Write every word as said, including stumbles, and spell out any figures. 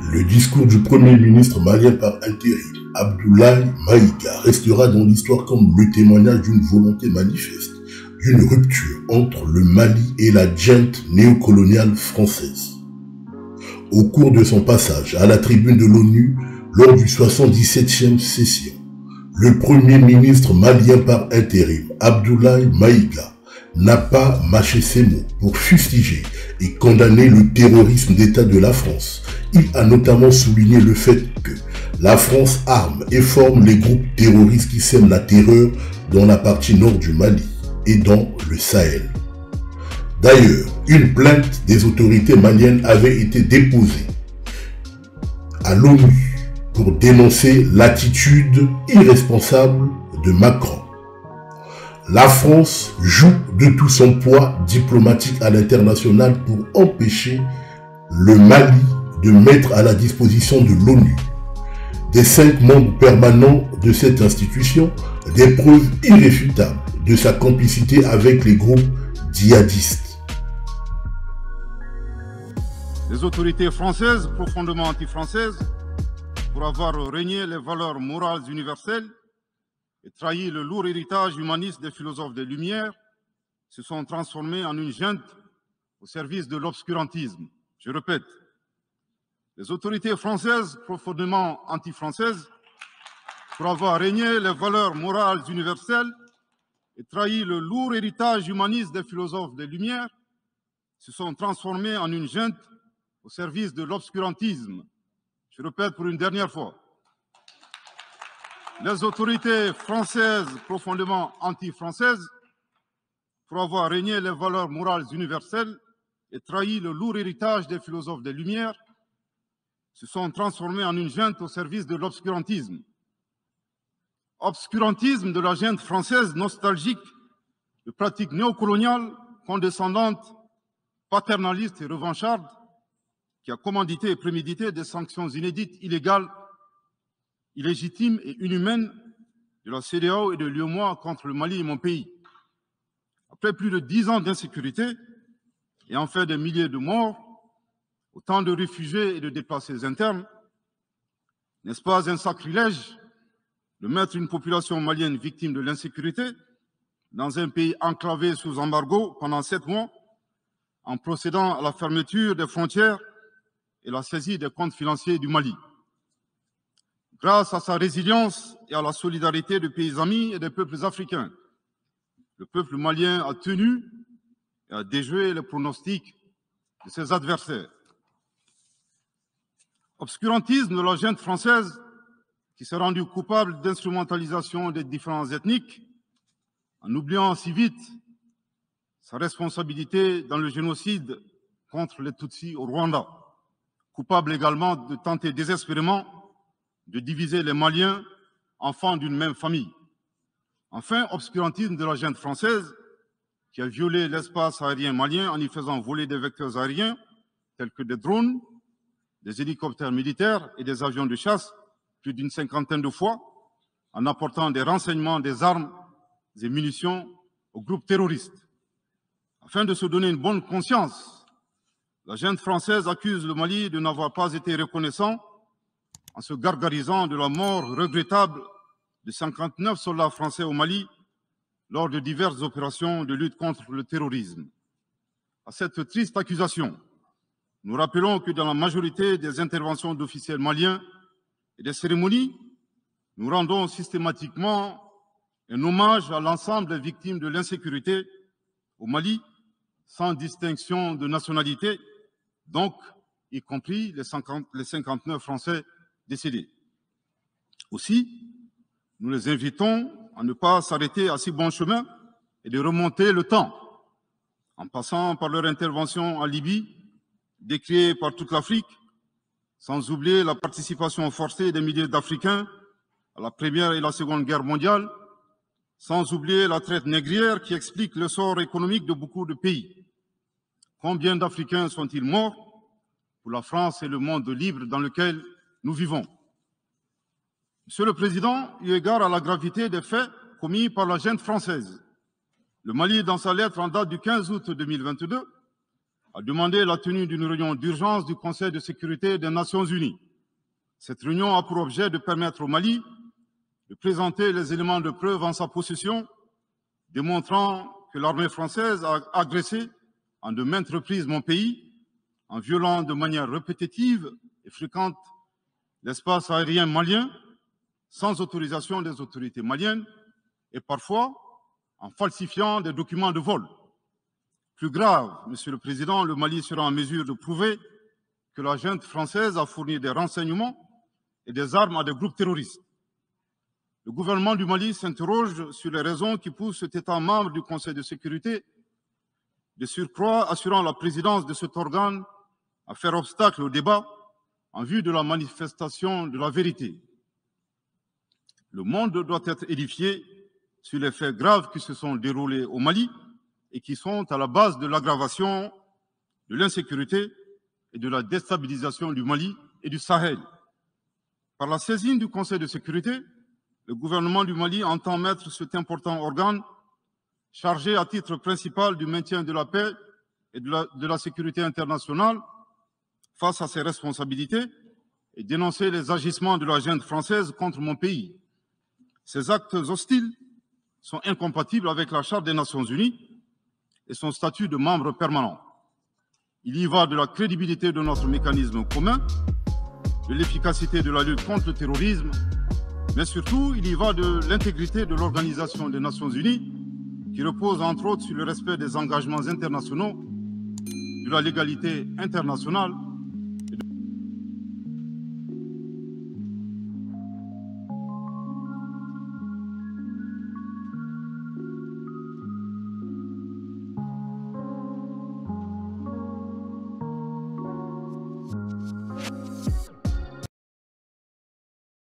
Le discours du Premier ministre malien par intérim, Abdoulaye Maïga, restera dans l'histoire comme le témoignage d'une volonté manifeste, d'une rupture entre le Mali et la junte néocoloniale française. Au cours de son passage à la tribune de l'ONU lors du soixante-dix-septième session, le Premier ministre malien par intérim, Abdoulaye Maïga, n'a pas mâché ses mots pour fustiger et condamner le terrorisme d'État de la France. Il a notamment souligné le fait que la France arme et forme les groupes terroristes qui sèment la terreur dans la partie nord du Mali et dans le Sahel. D'ailleurs, une plainte des autorités maliennes avait été déposée à l'ONU pour dénoncer l'attitude irresponsable de Macron. La France joue de tout son poids diplomatique à l'international pour empêcher le Mali de mettre à la disposition de l'ONU, des cinq membres permanents de cette institution, des preuves irréfutables de sa complicité avec les groupes djihadistes. Les autorités françaises, profondément anti-françaises, pour avoir régné les valeurs morales universelles et trahi le lourd héritage humaniste des philosophes des Lumières, se sont transformées en une junte au service de l'obscurantisme. Je répète, les autorités françaises, profondément anti-françaises, pour avoir régné les valeurs morales universelles et trahi le lourd héritage humaniste des philosophes des Lumières, se sont transformées en une junte au service de l'obscurantisme. Je répète pour une dernière fois. Les autorités françaises, profondément anti-françaises, pour avoir régné les valeurs morales universelles et trahi le lourd héritage des philosophes des Lumières, se sont transformées en une junte au service de l'obscurantisme. Obscurantisme de la junte française nostalgique de pratiques néocoloniales, condescendantes, paternalistes et revanchardes, qui a commandité et prémédité des sanctions inédites, illégales, illégitimes et inhumaines de la C E D E A O et de l'U E M O A contre le Mali et mon pays. Après plus de dix ans d'insécurité et en fait des milliers de morts, autant de réfugiés et de déplacés internes, n'est-ce pas un sacrilège de mettre une population malienne victime de l'insécurité dans un pays enclavé sous embargo pendant sept mois, en procédant à la fermeture des frontières et la saisie des comptes financiers du Mali. Grâce à sa résilience et à la solidarité de pays amis et des peuples africains, le peuple malien a tenu et a déjoué les pronostics de ses adversaires. Obscurantisme de la junte française qui s'est rendue coupable d'instrumentalisation des différences ethniques, en oubliant si vite sa responsabilité dans le génocide contre les Tutsis au Rwanda, coupable également de tenter désespérément de diviser les Maliens, enfants d'une même famille. Enfin, obscurantisme de la junte française qui a violé l'espace aérien malien en y faisant voler des vecteurs aériens tels que des drones, des hélicoptères militaires et des avions de chasse plus d'une cinquantaine de fois, en apportant des renseignements, des armes et munitions aux groupes terroristes. Afin de se donner une bonne conscience, la junte française accuse le Mali de n'avoir pas été reconnaissant en se gargarisant de la mort regrettable de cinquante-neuf soldats français au Mali lors de diverses opérations de lutte contre le terrorisme. À cette triste accusation, nous rappelons que dans la majorité des interventions d'officiels maliens et des cérémonies, nous rendons systématiquement un hommage à l'ensemble des victimes de l'insécurité au Mali, sans distinction de nationalité, donc y compris les, cinquante, les cinquante-neuf Français décédés. Aussi, nous les invitons à ne pas s'arrêter à si bon chemin et de remonter le temps, en passant par leur intervention en Libye, décriée par toute l'Afrique, sans oublier la participation forcée des milliers d'Africains à la Première et la Seconde Guerre mondiale, sans oublier la traite négrière qui explique le sort économique de beaucoup de pays. Combien d'Africains sont-ils morts pour la France et le monde libre dans lequel nous vivons? Monsieur le Président, eu égard à la gravité des faits commis par la junte française, le Mali, dans sa lettre en date du quinze août deux mille vingt-deux, a demandé la tenue d'une réunion d'urgence du Conseil de sécurité des Nations Unies. Cette réunion a pour objet de permettre au Mali de présenter les éléments de preuve en sa possession, démontrant que l'armée française a agressé en de maintes reprises mon pays, en violant de manière répétitive et fréquente l'espace aérien malien, sans autorisation des autorités maliennes, et parfois en falsifiant des documents de vol. Plus grave, Monsieur le Président, le Mali sera en mesure de prouver que la junte française a fourni des renseignements et des armes à des groupes terroristes. Le gouvernement du Mali s'interroge sur les raisons qui poussent cet État membre du Conseil de sécurité, de surcroît assurant la présidence de cet organe, à faire obstacle au débat en vue de la manifestation de la vérité. Le monde doit être édifié sur les faits graves qui se sont déroulés au Mali et qui sont à la base de l'aggravation de l'insécurité et de la déstabilisation du Mali et du Sahel. Par la saisine du Conseil de sécurité, le gouvernement du Mali entend mettre cet important organe chargé à titre principal du maintien de la paix et de la, de la sécurité internationale face à ses responsabilités et dénoncer les agissements de la junte française contre mon pays. Ces actes hostiles sont incompatibles avec la Charte des Nations Unies et son statut de membre permanent. Il y va de la crédibilité de notre mécanisme commun, de l'efficacité de la lutte contre le terrorisme, mais surtout, il y va de l'intégrité de l'Organisation des Nations Unies, qui repose entre autres sur le respect des engagements internationaux, de la légalité internationale